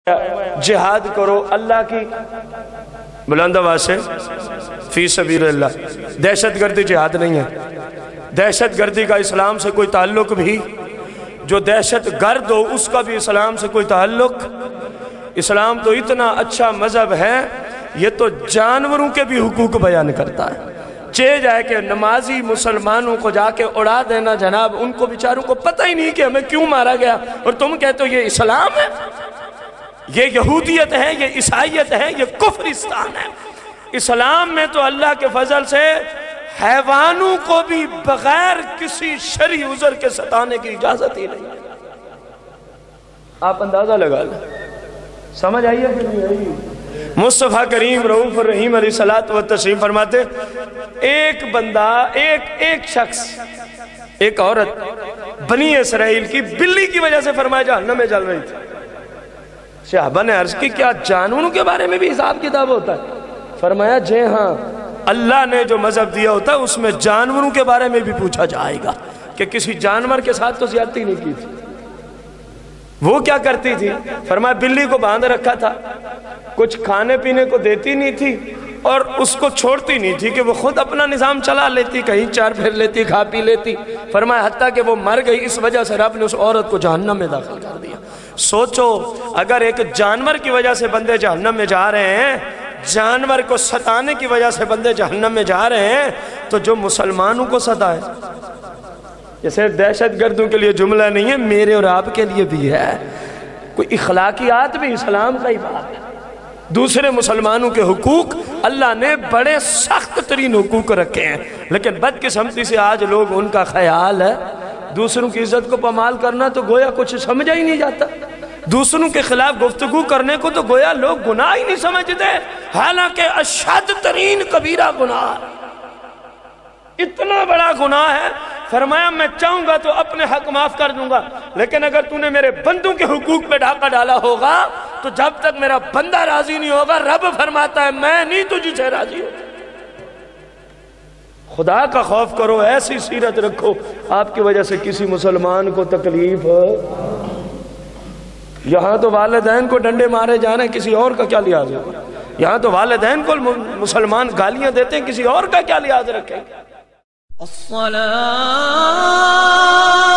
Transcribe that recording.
جہاد کرو اللہ کی بلند آواز سے فی سبیل اللہ۔ دہشت گردی جہاد نہیں ہے، دہشت گردی کا اسلام سے کوئی تعلق بھی، جو دہشت گرد ہو اس کا بھی اسلام سے کوئی تعلق۔ اسلام تو اتنا اچھا مذہب ہے، یہ تو جانوروں کے بھی حقوق بیان کرتا ہے۔ چہ جائے کہ نمازی مسلمانوں کو جا کے اڑا دینا جناب، ان کو بیچاروں کو پتہ ہی نہیں کہ ہمیں کیوں مارا گیا، اور تم کہتے ہو یہ اسلام ہے، یہ یہودیت ہے، یہ عیسائیت ہے، یہ کفرستان ہے۔ اسلام میں تو اللہ کے فضل سے حیوانوں کو بھی بغیر کسی شرعی عذر کے ستانے کی اجازت ہی نہیں۔ آپ اندازہ لگا لیں، سمجھ آئیے کہ نہیں آئی؟ مصطفیٰ کریم رؤوف الرحیم علیہ الصلوۃ والتسلیم فرماتے ایک بندہ، ایک شخص، ایک عورت بنی اسرائیل کی بلی کی وجہ سے فرمایا جہنم میں جل رہی تھی۔ صحابہ نے عرض کی کیا جانوروں کے بارے میں بھی حساب کتاب ہوتا ہے؟ فرمایا جی ہاں، اللہ نے جو مذہب دیا ہوتا ہے اس میں جانوروں کے بارے میں بھی پوچھا جائے گا کہ کسی جانور کے ساتھ تو زیادتی نہیں کی تھی۔ وہ کیا کرتی تھی؟ فرمایا بلی کو باندھ رکھا تھا، کچھ کھانے پینے کو دیتی نہیں تھی اور اس کو چھوڑتی نہیں تھی کہ وہ خود اپنا نظام چلا لیتی، کہیں چار پھر لیتی، کھا پی لیتی۔ فرمایا حتیٰ کہ وہ مر گئی، اس وجہ سے رب نے اس عورت کو جہنم میں داخل کر دیا۔ سوچو اگر ایک جانور کی وجہ سے بندے جہنم میں جا رہے ہیں، جانور کو ستانے کی وجہ سے بندے جہنم میں جا رہے ہیں، تو جو مسلمانوں کو ستائے، یہ صرف دہشت گردوں کے لیے جملہ نہیں ہے، میرے اور آپ کے لیے بھی ہے۔ کوئی اخلاقیات بھی اسلام کا ہی بات ہے۔ دوسرے مسلمانوں کے حقوق اللہ نے بڑے سخت ترین حقوق رکھے ہیں، لیکن بدقسمتی سے آج لوگ ان کا خیال ہے دوسروں کی عزت کو پامال کرنا تو گویا کچھ سمجھا ہی نہیں جاتا، دوسروں کے خلاف گفتگو کرنے کو تو گویا لوگ گناہ ہی نہیں سمجھتے، حالانکہ اشد ترین کبیرہ گناہ، اتنا بڑا گناہ ہے۔ فرمایا میں چاہوں گا تو اپنے حق معاف کر دوں گا، لیکن اگر تو نے میرے بندوں کے حقوق پہ ڈاکہ ڈالا ہوگا تو جب تک میرا بندہ راضی نہیں ہوگا، رب فرماتا ہے میں نہیں تجھ سے راضی ہوتا۔ خدا کا خوف کرو، ایسی سیرت رکھو آپ کی وجہ سے کسی مسلمان کو تکلیف ہو۔ یہاں تو والدین کو ڈنڈے مارے جانے، کسی اور کا کیا لحاظ ہے؟ یہاں تو والدین کو مسلمان گالیاں دیتے ہیں، کسی اور کا کیا لحاظ رکھیں؟ الصلاة